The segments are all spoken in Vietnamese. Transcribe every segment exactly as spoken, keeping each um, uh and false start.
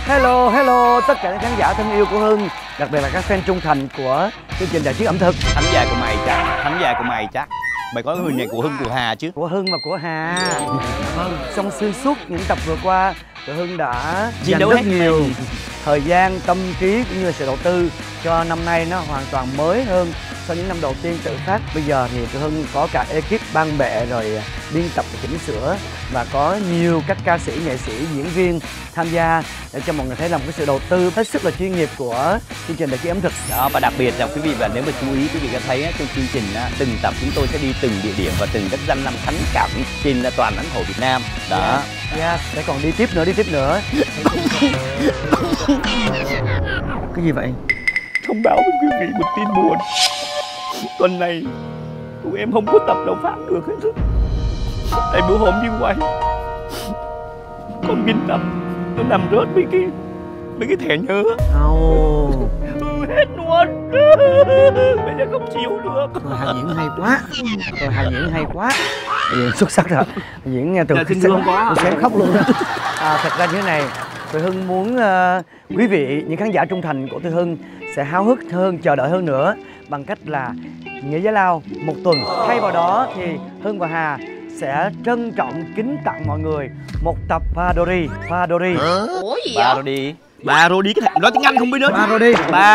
Hello, hello tất cả những khán giả thân yêu của Hưng, đặc biệt là các fan trung thành của chương trình Đại Chiến ẩm thực. Thánh già của mày chắc, thánh già của mày chắc. Mày có người này của Hưng, của Hà chứ? Của Hưng và của Hà. Vâng, trong xuyên suốt những tập vừa qua, tụi Hưng đã dành rất nhiều thời gian, tâm trí cũng như là sự đầu tư cho năm nay nó hoàn toàn mới hơn sau những năm đầu tiên tự phát. Bây giờ thì tụi Hưng có cả ekip ban bệ rồi biên tập và chỉnh sửa, và có nhiều các ca sĩ, nghệ sĩ, diễn viên tham gia để cho mọi người thấy là một cái sự đầu tư hết sức là chuyên nghiệp của chương trình Đại Chiến ẩm thực. Đó, và đặc biệt là quý vị, và nếu mà chú ý quý vị có thấy trong chương trình á, từng tập chúng tôi sẽ đi từng địa điểm và từng các danh lam thắng cảnh trên toàn lãnh thổ Việt Nam. Đó. Yeah, yeah. Sẽ còn đi tiếp nữa, đi tiếp nữa. Cái gì vậy? Thông báo với quý vị một tin buồn. Tuần này tụi em không có tập đầu phát được hết. Tại bữa hôm đi quay, con biên tập nó nằm rớt mấy cái mấy cái thẻ nhớ. Oh. Hết luôn. Bây giờ không chịu được. Rồi Hà diễn hay quá. Rồi Hà diễn hay quá. Hà diễn xuất sắc rồi. Hà diễn nghe từ khi xem tôi xem khóc luôn đó. À, thật ra như thế này, tụi Hưng muốn uh, quý vị, những khán giả trung thành của tụi Hưng sẽ háo hức hơn, chờ đợi hơn nữa bằng cách là nghỉ giải lao một tuần. Thay vào đó thì Hưng và Hà sẽ trân trọng kính tặng mọi người một tập Parody. Parody. Ủa gì vậy? Parody. Parody cái thằng nói tiếng Anh không biết nữa. Parody.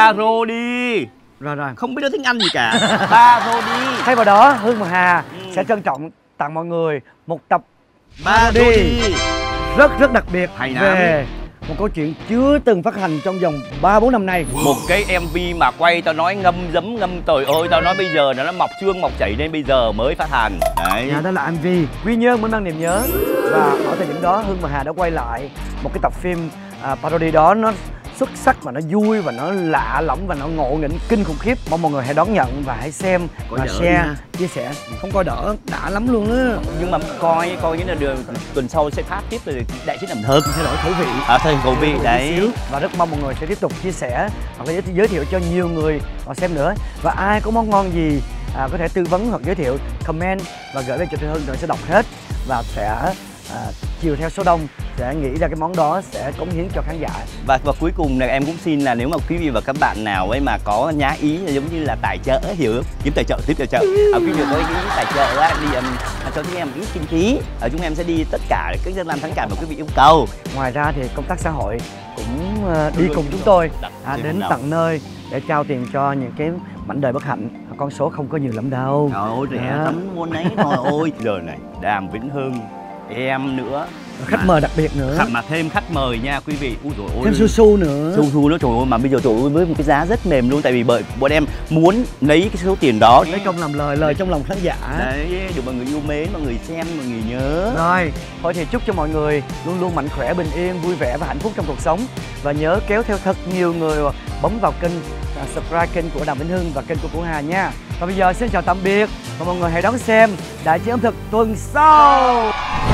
Parody. Rồi rồi. Không biết nói tiếng Anh gì cả. Parody. Thay vào đó Hưng và Hà ừ. sẽ trân trọng tặng mọi người một tập Parody, Parody rất rất đặc biệt hay về một câu chuyện chưa từng phát hành trong vòng ba bốn năm nay. Một cái em vê mà quay tao nói ngâm giấm ngâm trời ơi, tao nói bây giờ nó mọc xương mọc chảy nên bây giờ mới phát hành. Đấy. Dạ, đó là em vê Quy Nhơn mới mang niềm nhớ. Và ở thời điểm đó Hưng và Hà đã quay lại một cái tập phim à, parody đó, nó xuất sắc và nó vui và nó lạ lẫm và nó ngộ nghĩnh kinh khủng khiếp. Mong mọi người hãy đón nhận và hãy xem coi và share, chia sẻ. Không coi đỡ, đã lắm luôn á. Nhưng mà coi coi như là đường tuần sau sẽ phát tiếp rồi Đại Chiến ẩm thực, thay đổi khẩu vị. À, thay khẩu vị đấy. Và rất mong mọi người sẽ tiếp tục chia sẻ hoặc là giới thiệu cho nhiều người họ xem nữa. Và ai có món ngon gì à, có thể tư vấn hoặc giới thiệu, comment và gửi về cho Thư Hưng, rồi sẽ đọc hết và sẽ à, chiều theo số đông sẽ nghĩ ra cái món đó sẽ cống hiến cho khán giả. Và và cuối cùng là em cũng xin là nếu mà quý vị và các bạn nào ấy mà có nhá ý là giống như là tài trợ, hiểu không? Kiếm tài trợ, tiếp tài trợ. À, quý vị có ý tài trợ á, đi um, cho chúng em ít kinh phí, ở chúng em sẽ đi tất cả các dân làm thắng cảnh mà quý vị yêu cầu. Ngoài ra thì công tác xã hội cũng uh, đi cùng chúng tôi à, đến tận nơi để trao tiền cho những cái mảnh đời bất hạnh. Con số không có nhiều lắm đâu. Trời ơi, rẻ lắm luôn đấy. Thôi ôi, giờ này Đàm Vĩnh Hưng, em nữa, khách mà, mời đặc biệt nữa, khách mà thêm khách mời nha quý vị. Ui dồi ôi, thêm su su nữa, su su nữa, trời ơi, mà bây giờ trời ơi, với một cái giá rất mềm luôn, tại vì bởi bọn em muốn lấy cái số tiền đó lấy công làm lời, lời trong lòng khán giả đấy, được mọi người yêu mến, mọi người xem, mọi người nhớ. Rồi thôi thì chúc cho mọi người luôn luôn mạnh khỏe, bình yên, vui vẻ và hạnh phúc trong cuộc sống, và nhớ kéo theo thật nhiều người bấm vào kênh uh, subscribe kênh của Đàm Vĩnh Hưng và kênh của Của Hà nha. Và bây giờ xin chào tạm biệt và mọi người hãy đón xem Đại Chiến ẩm thực tuần sau.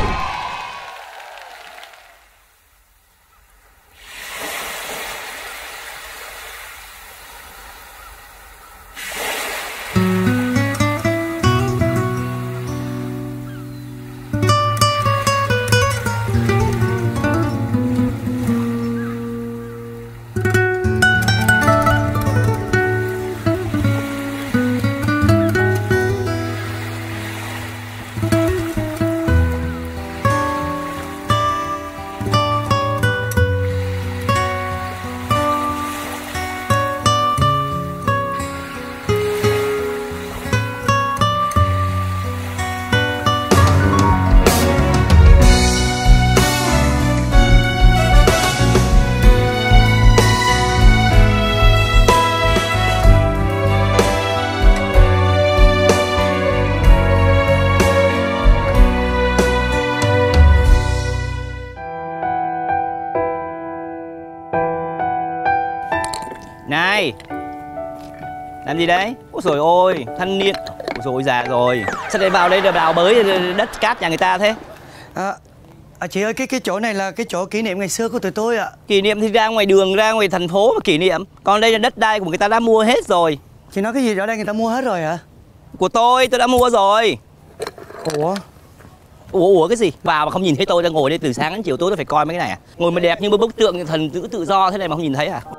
Này, làm gì đấy? Ôi dồi ôi, thanh niên. Ôi dồi ôi, già rồi. Sao lại vào đây là đào bới đất cát nhà người ta thế? À, à, chị ơi, cái cái chỗ này là cái chỗ kỷ niệm ngày xưa của tụi tôi ạ. À. Kỷ niệm thì ra ngoài đường, ra ngoài thành phố mà kỷ niệm. Còn đây là đất đai của người ta đã mua hết rồi. Chị nói cái gì ở đây người ta mua hết rồi hả? Của tôi, tôi đã mua rồi. Ủa? Ủa, ủa cái gì? Vào mà không nhìn thấy tôi đang ngồi đây từ sáng đến chiều tối tôi phải coi mấy cái này à? Ngồi mà đẹp như bức tượng thần tự tự do thế này mà không nhìn thấy à?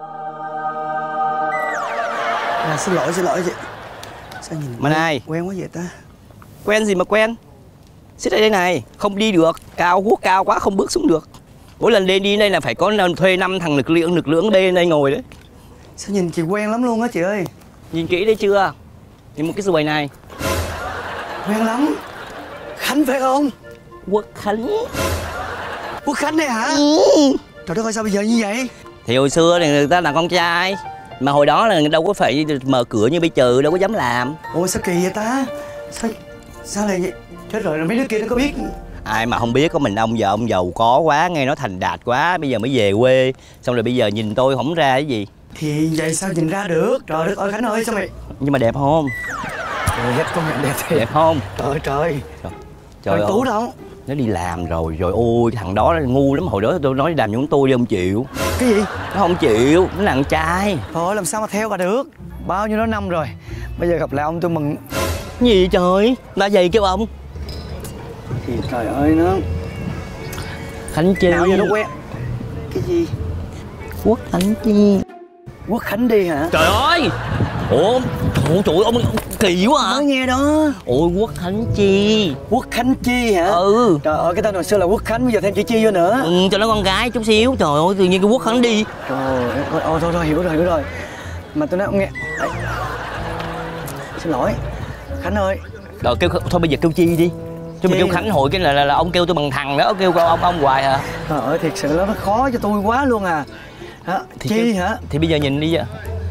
À, xin lỗi xin lỗi chị. Sao nhìn Mà này, quen quá vậy ta? quen gì mà quen? Xích ở đây này, không đi được, cao guốc cao quá không bước xuống được. Mỗi lần lên đi đây là phải có thuê năm thằng lực lượng lực lượng đây đây ngồi đấy. Sao nhìn chị quen lắm luôn á chị ơi? Nhìn kỹ đấy chưa? Nhìn một cái ruồi này. Quen lắm. Khánh phải không? Quốc Khánh. Quốc Khánh này hả? Ừ. Trời đất ơi sao bây giờ như vậy? Thì hồi xưa thì người ta là con trai, mà hồi đó là đâu có phải mở cửa như bây giờ, đâu có dám làm. Ôi sao kỳ vậy ta? Sao sao lại vậy? Chết rồi mấy đứa kia nó có biết? Ai mà không biết, có mình ông giờ ông giàu có quá, nghe nói thành đạt quá, bây giờ mới về quê. Xong rồi bây giờ nhìn tôi không ra cái gì. Thì vậy sao nhìn ra được? Trời đất ơi Khánh ơi sao mày... Nhưng mà đẹp không? Trời đất công nhận đẹp thiệt. Đẹp không? Trời trời. Trời, Trời trời Tú đâu? Nó đi làm rồi, rồi ôi thằng đó ngu lắm. Hồi đó tôi nói đi làm giống tôi đi không chịu. Cái gì? Nó không chịu, nó là con trai. Thôi làm sao mà theo bà được? Bao nhiêu đó năm rồi. Bây giờ gặp lại ông tôi mừng. Gì vậy trời? Là gì kêu ông? Thì trời ơi nó... Khánh Chi. Nào giờ nó quen. Cái gì? Quốc Khánh Chi. Quốc Khánh đi hả? Trời ơi! Ủa, trời ơi, ông, ông kỳ quá hả? Mới nghe đó. Ôi, Quốc Khánh Chi. Quốc Khánh Chi hả? Ừ. Trời ơi cái tên hồi xưa là Quốc Khánh, bây giờ thêm chữ Chi vô nữa. Ừ, cho nó con gái chút xíu. Trời ơi, tự nhiên cái Quốc Khánh đi. Trời ơi, ôi, thôi thôi hiểu rồi hiểu rồi. Mà tôi nói ông nghe. Đấy. Xin lỗi Khánh ơi. Rồi kêu thôi bây giờ kêu Chi đi. Chứ mình kêu Khánh hồi cái là, là là ông kêu tôi bằng thằng đó, kêu ông ông hoài hả? Trời ơi thiệt sự nó khó cho tôi quá luôn à. Hả? Thì Chi kêu... hả? Thì bây giờ nhìn đi vậy.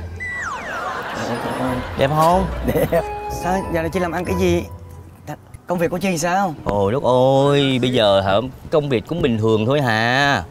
Đẹp không? Đẹp. Sao giờ này Chi làm ăn cái gì? Công việc của Chi sao? Ôi đất ơi, bây giờ hả, công việc cũng bình thường thôi hà.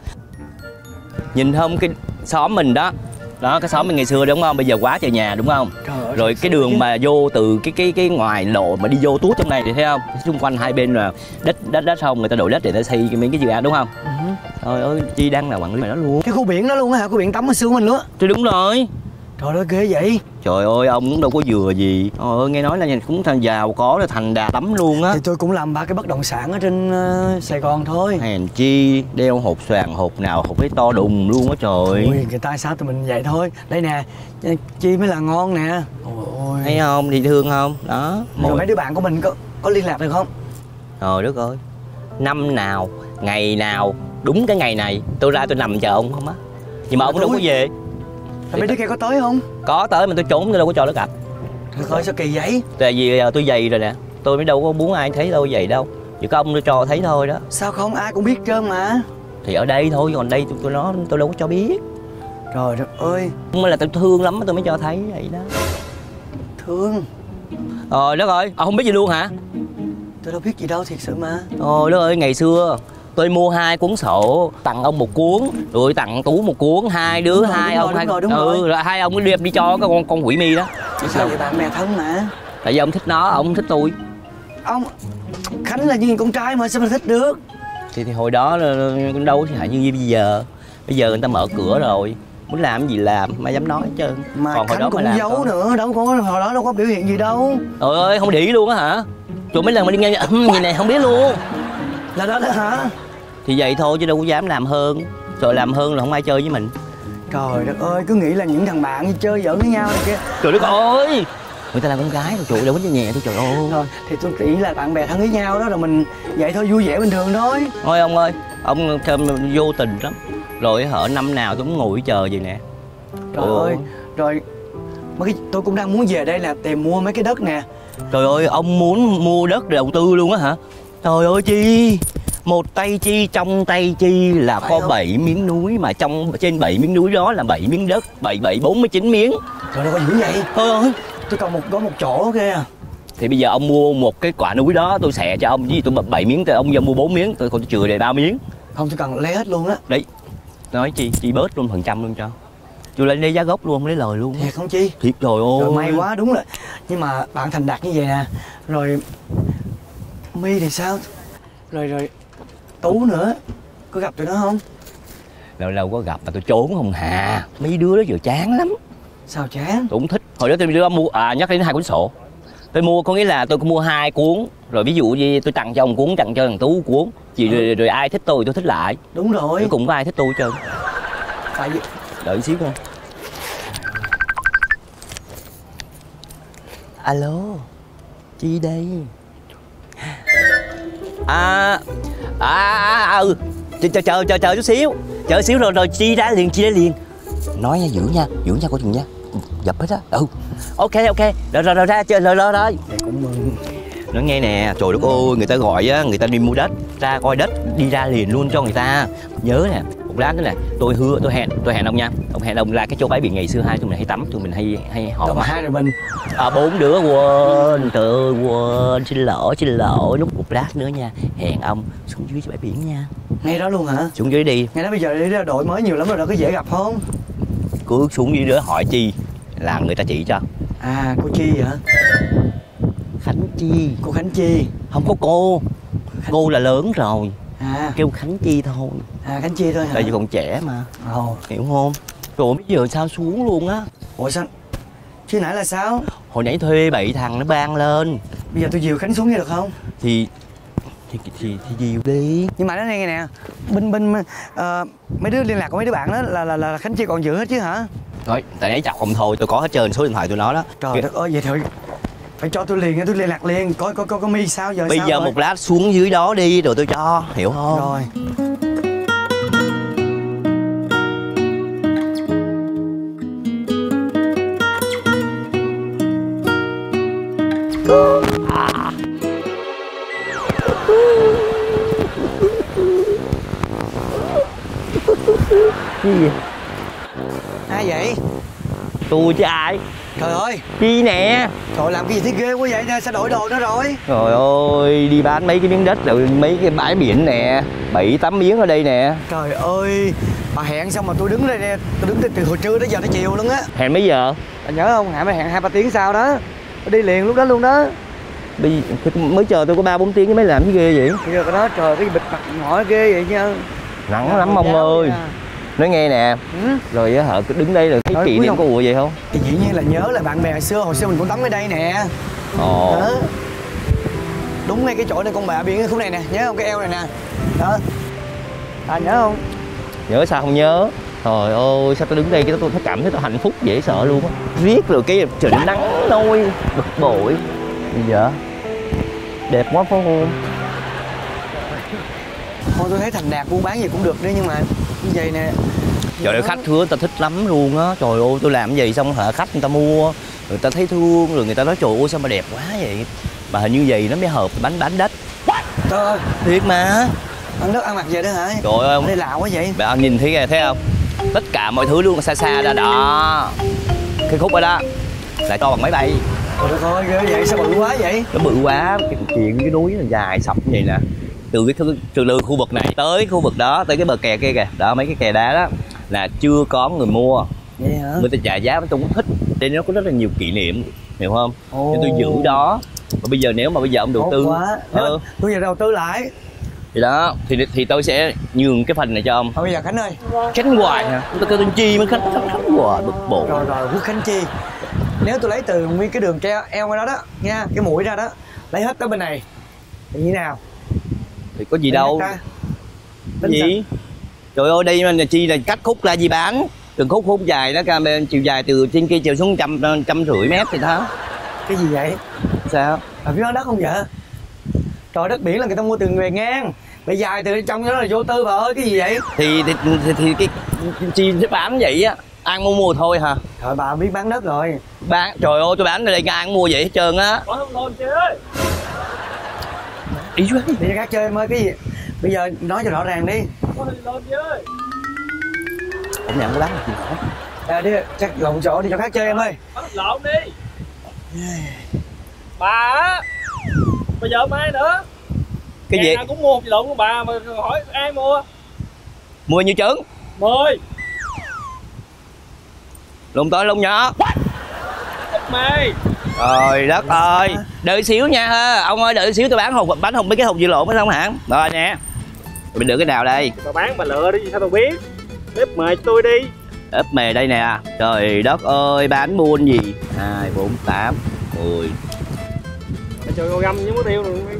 Nhìn không cái xóm mình đó. Đó, cái xóm mình ngày xưa đúng không? Bây giờ quá trời nhà đúng không? Trời rồi cái đường chứ. Mà vô từ cái cái cái ngoài lộ mà đi vô tuốt trong này thì thấy không? Xung quanh hai bên là đất đất đất không, người ta đổ đất để ta xây mấy cái dự án đúng không? Uh-huh. Trời ơi, Chi đang là quản lý đó luôn. Cái khu biển đó luôn á hả? Khu biển tắm ở xưa mình luôn á. Thì đúng rồi. Trời ơi ghê vậy. Trời ơi ông cũng đâu có vừa gì. Trời ơi nghe nói là cũng thành giàu có là thành đạt lắm luôn á. Thì tôi cũng làm ba cái bất động sản ở trên uh, Sài Gòn thôi. Hèn chi đeo hộp xoàn hộp nào hộp ấy to đùng luôn á trời. Ôi người ta sao tụi mình vậy thôi. Đây nè, Chi mới là ngon nè. Ôi. Thấy không, đi thương không? Đó. Rồi mấy đứa bạn của mình có có liên lạc được không? Trời đất ơi. Năm nào, ngày nào, đúng cái ngày này tôi ra tôi nằm chờ ông không á. Nhưng mà ông đâu có về. Rồi mấy đứa kia có tới không? Có tới mà tôi trốn tôi đâu có cho nó gặp. Trời ơi sao kỳ vậy? Tại vì tôi dày rồi nè. Tôi mới đâu có muốn ai thấy đâu dày đâu. Chỉ có ông tôi cho thấy thôi đó. Sao không, ai cũng biết trơn mà. Thì ở đây thôi, còn đây tôi, tôi nó tôi đâu có cho biết. Trời đất ơi. Nhưng mà là tôi thương lắm tôi mới cho thấy vậy đó. Thương? Ờ đất ơi, ông không biết gì luôn hả? Tôi đâu biết gì đâu, thiệt sự mà. Ôi đất ơi, ngày xưa tôi mua hai cuốn sổ, tặng ông một cuốn, rồi tặng Tú một cuốn, hai đứa đúng hai rồi, ông hai rồi, đúng ừ, rồi. rồi hai ông cứ đem đi cho cái con con quỷ mi đó. Sao vậy, bạn bè thân mà. Tại vì ông thích nó, ông thích tôi. Ông Khánh là như con trai mà sao mà thích được? Thì, thì hồi đó là, đâu thì hại như bây giờ. Bây giờ người ta mở cửa rồi, muốn làm gì làm, mà dám nói hết trơn. Mà còn hồi Khánh đó cũng mà giấu con. nữa, đâu có hồi đó đâu có biểu hiện gì đâu. Trời ơi, không để ý luôn á hả? Trời mấy lần mà đi nghe gì này không biết luôn. Là đó đó hả? Thì vậy thôi chứ đâu có dám làm hơn. Rồi làm hơn là không ai chơi với mình. Trời đất ơi, cứ nghĩ là những thằng bạn đi chơi giỡn với nhau này kia. Trời đất ơi, người ta là con gái, trời đâu có cho nhẹ thôi trời ơi. Thôi, thì tôi nghĩ là bạn bè thân với nhau đó, rồi mình vậy thôi, vui vẻ bình thường thôi. Thôi ông ơi, ông thơm vô tình lắm. Rồi hở năm nào tôi cũng ngồi chờ vậy nè. Trời Ồ. ơi, rồi mấy cái tôi cũng đang muốn về đây là tìm mua mấy cái đất nè. Trời ơi, ông muốn mua đất để đầu tư luôn á hả? Trời ơi Chi, một tay Chi trong tay Chi là phải có không? bảy miếng núi, mà trong trên bảy miếng núi đó là bảy miếng đất, bảy bảy bốn mươi chín miếng. Trời đâu có dữ vậy. Thôi ơi, tôi còn một có một chỗ kia. Thì bây giờ ông mua một cái quả núi đó tôi xẻ cho ông, với tôi bảy miếng thì ông giờ mua bốn miếng, tôi còn chừa để ba miếng. Không, tôi cần lấy hết luôn á. Đấy, nói Chi, Chi bớt luôn phần trăm luôn cho. Tôi lấy lấy giá gốc luôn, không lấy lời luôn. Thiệt không Chi? Thiệt rồi ôi. Trời, may quá, đúng là. Nhưng mà bạn thành đạt như vậy nè. Rồi My thì sao? Rồi rồi Tú nữa, có gặp tụi nó không? Lâu lâu có gặp mà tôi trốn không hà. Mấy đứa đó giờ chán lắm. Sao chán? Tôi cũng thích. Hồi đó tôi đưa mua à nhắc đến hai cuốn sổ. Tôi mua có nghĩa là tôi có mua hai cuốn, rồi ví dụ như tôi tặng cho ông cuốn, tặng cho thằng Tú cuốn, chị ừ. rồi, rồi ai thích tôi tôi thích lại. Đúng rồi. Cuối cùng có ai thích tôi hết trơn. Tại vì đợi xíu thôi. Alo, Chi đây. À à, à ừ chờ chờ chờ chờ chờ chút xíu, chờ xíu rồi rồi Chi ra liền, Chi ra liền. Nói nha, giữ nha, giữ nha, coi chừng nha, dập hết á. Ừ ok ok, rồi rồi rồi ra chơi rồi rồi rồi. Cũng mừng. Nói nghe nè, trời đất ơi, người ta gọi á, người ta đi mua đất, ra coi đất, đi ra liền luôn cho người ta. Nhớ nè, một lát nữa nè, tôi hứa, tôi hẹn, tôi hẹn ông nha. Ông hẹn ông ra cái chỗ bãi biển ngày xưa hai tụi mình hay tắm, tụi mình hay hay họ. Mà hai rồi mình. À bốn đứa quên, trời ơi quên, xin lỗi, xin lỗi. Lúc một lát nữa nha, hẹn ông xuống dưới bãi biển nha. Ngay đó luôn hả? Xuống dưới đi. Ngay đó bây giờ đi ra đội mới nhiều lắm rồi, đâu có dễ gặp không? Cứ xuống dưới đó hỏi Chi là người ta chỉ cho. À, cô Chi hả? Khánh Chi. Cô Khánh Chi. Không có cô. Khánh... Cô là lớn rồi. À. Kêu Khánh Chi thôi. À, Khánh Chi thôi hả? Tại vì còn trẻ mà. Ồ. Hiểu không? Rồi bây giờ sao xuống luôn á? Ủa sao? Chứ nãy là sao? Hồi nãy thuê bảy thằng nó ban lên. Bây giờ tôi dìu Khánh xuống nghe được không? Thì thì thì, thì dìu đi. Nhưng mà nó nghe nè, bên bên uh, mấy đứa liên lạc của mấy đứa bạn đó là là, là Khánh Chi còn giữ hết chứ hả? Thôi, tại nãy chọc ông thôi, tôi có hết trơn số điện thoại tụi nó đó. Trời Kìa. đất ơi, vậy thôi phải cho tôi liền, tôi liên lạc liền, coi coi coi có mi sao giờ. Bây sao giờ rồi? một lát xuống dưới đó đi rồi tôi cho, hiểu không? Rồi. À. Cái gì? Ai vậy? Tôi chứ ai? Trời ơi. Chi nè. Trời, làm cái gì thấy ghê quá vậy nè, sao đổi đồ nữa rồi? Trời ơi, đi bán mấy cái miếng đất rồi mấy cái bãi biển nè, bảy tám miếng ở đây nè. Trời ơi, bà hẹn xong mà tôi đứng đây nè, tôi đứng từ hồi trưa đến giờ tới chiều luôn á. Hẹn mấy giờ? Bà nhớ không, hẹn mới hẹn hai ba tiếng sau đó. Tôi đi liền lúc đó luôn đó. Bây mới chờ tôi có ba bốn tiếng chứ mấy làm cái ghê vậy? Bây giờ cái đó trời, cái bịt mặt hỏi ghê vậy nha. Nặng lắm ông ơi. Nói nghe nè, ừ? Rồi á hả, cứ đứng đây rồi cái kỷ niệm có ủa vậy không? Thì dĩ nhiên là nhớ là bạn bè hồi xưa, hồi xưa mình cũng tắm ở đây nè. Ồ. Đó. Đúng ngay cái chỗ này con bè biển cái khúc này nè, nhớ không, cái eo này nè. Đó. À nhớ không? Nhớ sao không nhớ? Trời ơi, sao tôi đứng đây cái tôi thấy cảm thấy tôi hạnh phúc dễ sợ luôn á. Riết rồi cái trời nắng nôi, bực bội. Bây giờ đẹp quá phải không? Thôi tôi thấy thành đạt buôn bán gì cũng được đấy, nhưng mà như vậy nè. Trời ơi, khách hứa người ta thích lắm luôn á. Trời ơi, tôi làm gì xong hả, khách người ta mua, người ta thấy thương, rồi người ta nói trời ơi sao mà đẹp quá vậy. Mà hình như vậy nó mới hợp bánh bán đất. Trời ơi, thiệt mà. ăn đất ăn mặc vậy đó hả? Trời ơi, ông đây lạ quá vậy. Bạn nhìn thấy kìa, thấy không? Tất cả mọi thứ luôn xa xa ra đó. Cái khúc ở đó lại to bằng máy bay. Trời ơi, ghê vậy, sao bự quá vậy? Nó bự quá, cái chuyện cái núi nó dài sọc như vậy nè. Từ cái từ từ khu vực này tới khu vực đó, tới cái bờ kè kia kìa, đó mấy cái kè đá đó là chưa có người mua. Vậy hả? Người ta trả giá tôi cũng thích, nên nó có rất là nhiều kỷ niệm, hiểu không? Ồ. Nên tôi giữ đó. Và bây giờ nếu mà bây giờ ông đầu Tốt tư quá. ừ. Tôi giờ đầu tư lại thì đó thì thì tôi sẽ nhường cái phần này cho ông. Thôi bây giờ Khánh ơi, Khánh hoài hả? Tôi kêu tên Chi mới Khánh Khánh Khánh hoài bực bội. Rồi rồi, Quốc Khánh Chi. Nếu tôi lấy từ nguyên cái đường treo eo đó đó nha, cái mũi ra đó, lấy hết tới bên này thì như nào? Thì có gì lấy đâu cái gì sao? Trời ơi, đây là Chi là cắt khúc ra gì bán từng khúc khúc dài đó, ca chiều dài từ trên kia chiều xuống trăm trăm rưỡi mét thì đó. Cái gì vậy? Sao? Ở phía đó đất không vậy? Trời, đất biển là người ta mua từ người ngang, bây dài từ trong đó là vô tư bà ơi, cái gì vậy? Thì thì thì, thì cái Chi sẽ bán vậy á, ăn mua mua thôi hả? Trời, bà biết bán đất rồi. Bán, trời ơi tôi bán ở đây ăn mua vậy hết trơn á. Có không thôi chị ơi. Ý quá. Đi cho khác chơi em ơi, cái gì? Bây giờ nói cho rõ ràng đi. Có hình lộn chị ơi. Ông nhận có bán gì không? À, đi chắc lộn chỗ đi cho khác chơi em ơi. Có hình lộn đi. Bà á, bây giờ mai nữa cái gì? Nào cũng mua một lộn của bà mà hỏi ai mua. Mua nhiêu trứng? Mười. Lộn to lộn nhỏ. Ít mày. Trời đất ơi, đợi xíu nha ha. Ông ơi đợi xíu tôi bán hộp bánh hộp mấy cái hộp dưa lộn phải không hả? Rồi nè. Mình được cái nào đây? Bà bán bà lựa đi sao tôi biết. Ép mời tôi đi. Ấp mề đây nè. Trời đất ơi, bán buôn gì? hai, bốn, tám, mười, Trời ơi, găm với muối tiêu rồi.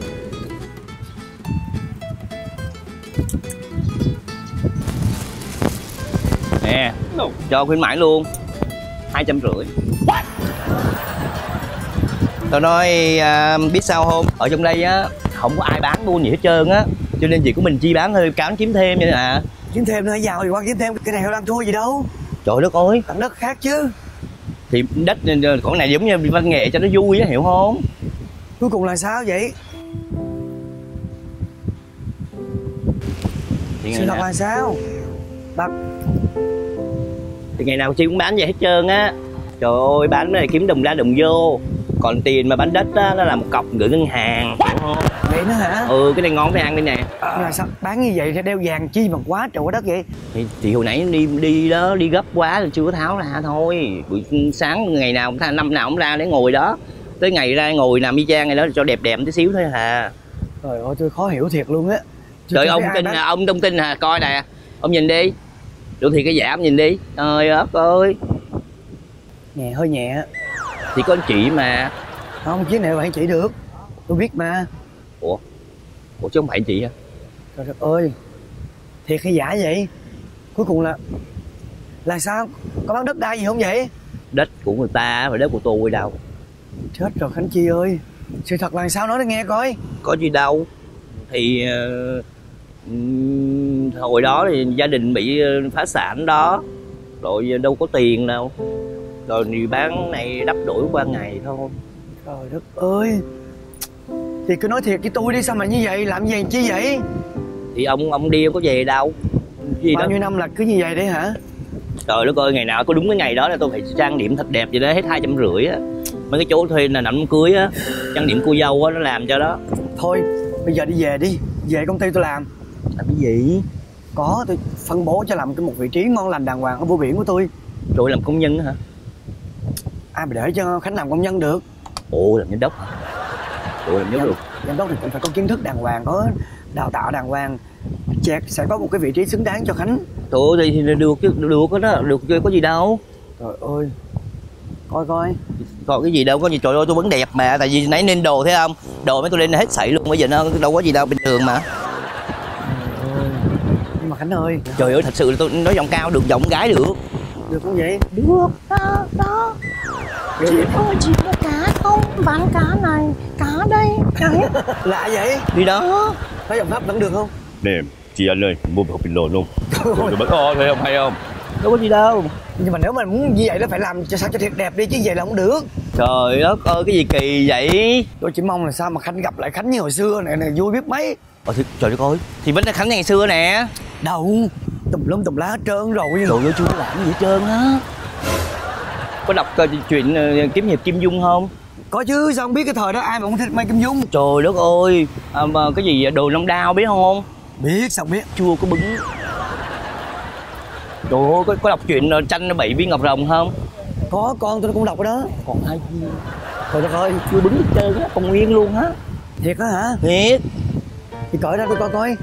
Nè, cho khuyến mãi luôn hai trăm rưỡi. Tao nói à, biết sao không? Ở trong đây á không có ai bán buôn gì hết trơn á, cho nên chỉ của mình chi bán thôi, cám kiếm thêm vậy à. Kiếm thêm nữa, giàu thì quan kiếm thêm, cái này không ăn thua gì đâu. Trời đất ơi, tặng đất khác chứ. Thì đất con này giống như văn nghệ cho nó vui á, hiểu không? Cuối cùng là sao vậy? Sự thật là sao? Bác... Thì ngày nào chi cũng bán vậy hết trơn á. Trời ơi, bán này kiếm đồng ra đồng vô. Còn tiền mà bán đất á, nó là một cọc gửi ngân hàng, hiểu không? Vậy nữa hả? Ừ, cái này ngon phải ăn đây nè. À, là sao bán như vậy thì đeo vàng chi bằng quá trời quá đất vậy? Thì, thì hồi nãy đi đi đó, đi gấp quá rồi chưa có tháo ra thôi. Buổi sáng ngày nào cũng năm nào cũng ra để ngồi đó. Tới ngày ra ngồi nằm y chang này đó cho đẹp đẹp tí xíu thôi hà. Trời ơi, tôi khó hiểu thiệt luôn á. Trời, ông tin à, ông thông tin hả? Coi nè, ông nhìn đi. Được thì cái giả ông nhìn đi. Trời đất ơi. Nhẹ, hơi nhẹ. Thì có anh chị mà. Không, chiếc này bạn chỉ được. Tôi biết mà. Ủa? Ủa chứ không phải anh chị hả? Trời đất ơi. Thiệt hay giả vậy? Cuối cùng là... Là sao? Có bán đất đai gì không vậy? Đất của người ta, phải đất của tôi đâu. Chết rồi Khánh Chi ơi. Sự thật là sao nói để nghe coi. Có gì đâu. Thì... Uh, hồi đó thì gia đình bị phá sản đó. Rồi đâu có tiền đâu. Rồi thì bán này đắp đổi qua ngày thôi. Trời đất ơi. Thì cứ nói thiệt với tôi đi, sao mà như vậy, làm gì chi vậy? Thì ông ông đi có về đâu. Gì bao đó? nhiêu năm là cứ như vậy đấy hả? Trời đất ơi, ngày nào có đúng cái ngày đó là tôi phải trang điểm thật đẹp vậy đó, hết hai trăm rưỡi á. Mấy cái chỗ thuê là nằm cưới á, trang điểm cô dâu á, nó làm cho đó. Thôi, bây giờ đi về đi, về công ty tôi làm. Làm cái gì? Có, tôi phân bố cho làm cái một vị trí ngon lành đàng hoàng ở vô biển của tôi. Rồi làm công nhân hả? Ai mà để cho Khánh làm công nhân được. Ồ, làm giám đốc hả? Ồ, làm giám đốc được. Giám đốc thì cũng phải có kiến thức đàng hoàng, có đào tạo đàng hoàng. Chẹt sẽ có một cái vị trí xứng đáng cho Khánh. Thôi thì, thì được chứ, được cái đó, được chứ có gì đâu. Trời ơi. Coi coi. Còn cái gì đâu, có gì, trời ơi tôi vẫn đẹp mà, tại vì nãy nên đồ thấy không? Đồ mấy tôi lên hết sảy luôn, bây giờ nó đâu có gì đâu, bình thường mà. Trời ơi. Nhưng mà Khánh ơi. Trời ơi, thật sự là tôi nói giọng cao được, giọng gái được. Được không vậy? Được, đó, đó. Chị ơi, chị có cá không? Bán cá này, cá đây. Đấy. Lạ vậy? Đi đó. Nói giọng Pháp vẫn được không? Nè, chị anh ơi, mua một hộp bình lồn luôn. Rồi bắt o thấy không, hay không? Đâu có gì đâu. Nhưng mà nếu mà muốn như vậy nó phải làm cho sao cho thiệt đẹp đi, chứ vậy là không được. Trời đất ơi, cái gì kỳ vậy? Tôi chỉ mong là sao mà Khánh gặp lại Khánh như hồi xưa này, này vui biết mấy. Ờ thì, trời đất ơi, thì vẫn là Khánh ngày xưa nè. Đâu, tùm lum tùm lá hết trơn rồi. Trời ơi, chưa làm gì hết trơn á. Có đọc uh, chuyện uh, kiếm hiệp Kim Dung không? Có chứ, sao không biết, cái thời đó ai mà không thích Mai Kim Dung. Trời đất ơi, à, mà cái gì đồ Long Đao biết không? Biết, sao biết. Chua có bứng. Trời ơi, có, có đọc chuyện uh, tranh bảy viên ngọc rồng không? Có, con tôi cũng đọc cái đó. Còn hai viên. Trời đất ơi, chưa bứng hết trơn á, còn nguyên luôn á. thiệt á hả? Thiệt. Thì cởi ra tôi coi coi.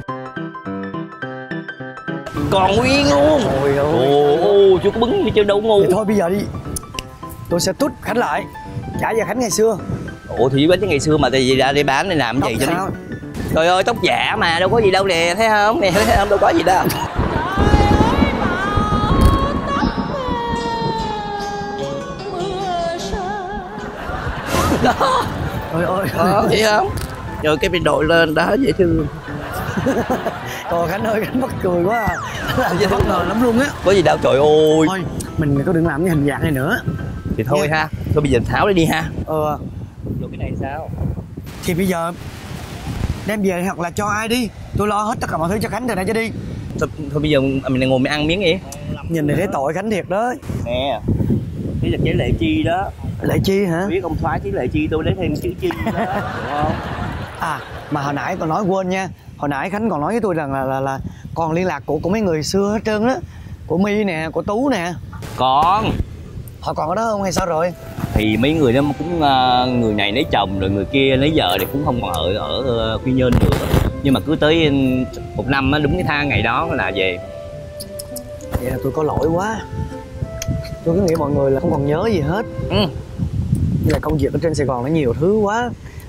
Còn nguyên luôn. Trời ơi. Ồ, chưa có bứng gì chứ đâu ngu. Thì thôi bây giờ đi, tôi sẽ tút Khánh lại, trả về Khánh ngày xưa. Ủa thì bán cái ngày xưa mà tại vì ra đây bán để làm gì cho nó. Trời ơi, tóc giả mà đâu có gì đâu nè, thấy không? Nè, thấy không? Đâu có gì đâu. Đó. Trời ơi. Đó, thấy không? Rồi cái bị đội lên đó dễ thương. Trời Khánh ơi, Khánh mắc cười quá à. Làm gì bất ngờ lắm luôn á. Có gì đâu, trời ơi. Thôi, mình có đừng làm cái hình dạng này nữa. Thì thôi yeah. Ha, thôi bây giờ tháo đi ha. Ờ. Rồi cái này sao? Thì bây giờ đem về hoặc là cho ai đi, tôi lo hết tất cả mọi thứ cho Khánh từ nay cho đi. Thôi, thôi bây giờ mình ngồi mình ăn miếng đi. Nhìn này thấy tội Khánh thiệt đó. Nè, cái là chế Lệ Chi đó. Lệ Chi hả? Biết ông thoái chế Lệ Chi, tôi lấy thêm chữ Chi đó, đúng không? À, mà hồi nãy còn nói quên nha. Hồi nãy Khánh còn nói với tôi rằng là là, là còn liên lạc của của mấy người xưa hết trơn đó. Của My nè, của Tú nè. Còn. Họ còn ở đó không hay sao rồi? Thì mấy người đó cũng uh, người này lấy chồng rồi người kia lấy vợ thì cũng không còn ở ở uh, Quy Nhơn nữa. Nhưng mà cứ tới một năm á, đúng cái tha ngày đó là về. Vậy là tôi có lỗi quá. Tôi cứ nghĩ mọi người là không còn nhớ gì hết. Ừ. Như là công việc ở trên Sài Gòn nó nhiều thứ quá,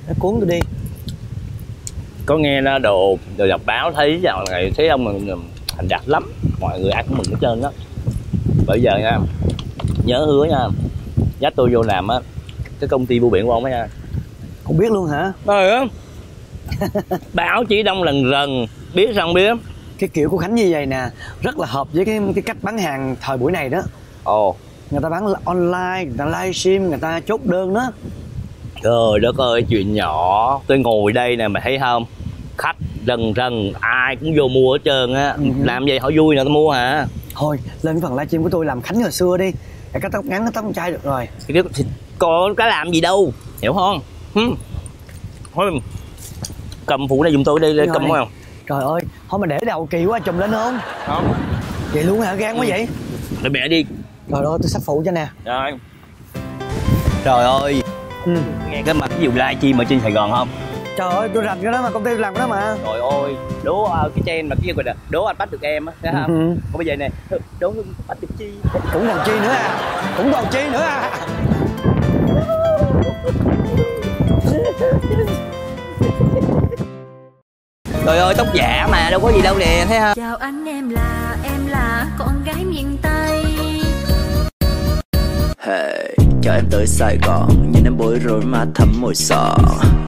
nó cuốn tôi đi. Có nghe nó đồ, đồ đọc báo thấy dạo này thấy ông mình thành đạt lắm, mọi người ai cũng mừng hết trơn đó. Bây giờ nha, nhớ hứa nha, dắt tôi vô làm á cái công ty bưu biển của ông ấy nha. Không biết luôn hả? Trời ơi, báo chỉ đông lần rần, biết sao không biết. Cái kiểu của Khánh như vậy nè rất là hợp với cái cái cách bán hàng thời buổi này đó. Ồ, người ta bán online, người ta livestream, người ta chốt đơn đó. trời đất ơi, chuyện nhỏ. Tôi ngồi đây nè mà thấy không, khách rần rần ai cũng vô mua hết trơn á. Ừ. Làm gì hỏi vui nè tao mua hả. Thôi lên cái phần livestream của tôi làm Khánh hồi xưa đi, để cái tóc ngắn cái tóc con trai được rồi. Thì, thì có cái làm gì đâu, hiểu không? Hmm. Thôi cầm phụ này giùm tôi đi, để cầm không? Trời ơi, thôi mà để đầu kỳ quá chùm lên không? Không. Vậy luôn hả, gan quá vậy? Để mẹ đi. Trời ơi, tôi sắp phụ cho nè. Rồi. Trời ơi. Ừ. Nghe cái mặt ví dụ live stream ở trên Sài Gòn không? Trời ơi, tôi rành cái đó mà, công ty tôi làm cái đó mà. Trời ơi, đố uh, cái trên mà cái gọi là đố anh bắt được em á, thấy không? Ừ. Còn bây giờ này, đố Hưng bắt được Chi. Cũng còn Chi nữa à? Cũng còn Chi nữa à? Trời ơi, tóc giả mà đâu có gì đâu nè, thấy không? Chào anh, em là em là con gái miền Tây. Hey, cho em tới Sài Gòn, nhìn em bối rối mà thấm mùi sọ.